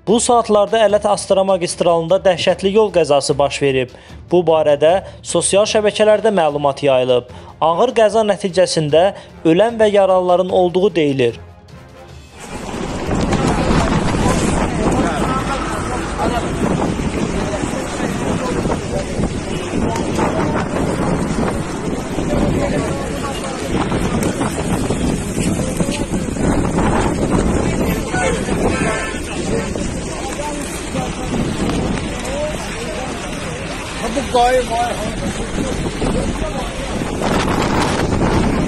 Bu saatlarda Ələt-Astara magistralında dəhşətli yol qəzası baş verib. Bu barədə sosial şəbəkələrdə məlumat yayılıb. Ağır qəza nəticəsində ölən və yaralıların olduğu deyilir. Bu gayet